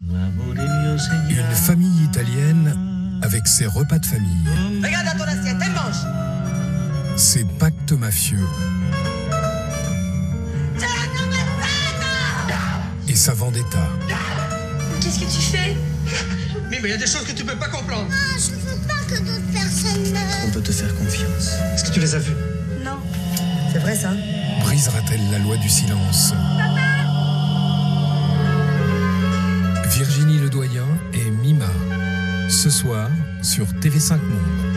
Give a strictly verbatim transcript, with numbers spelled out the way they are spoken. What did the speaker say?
Une famille italienne avec ses repas de famille. Regarde dans ton assiette, elle mange. Ses pactes mafieux. Et sa vendetta. Qu'est-ce que tu fais? Mais il y a des choses que tu peux pas comprendre. Ah, je veux pas que d'autres personnes meurent. On peut te faire confiance. Est-ce que tu les as vus? Non. C'est vrai ça? Brisera-t-elle la loi du silence? Virginie Ledoyen et Mima. Ce soir sur T V cinq Monde.